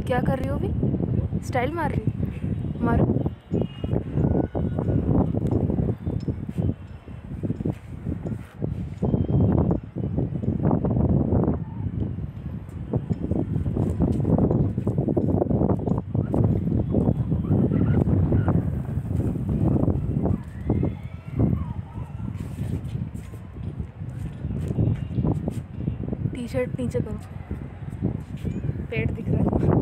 क्या कर रही हो अभी? स्टाइल मार रही हो? मारो। टी शर्ट नीचे करो, पेट दिख रहा है।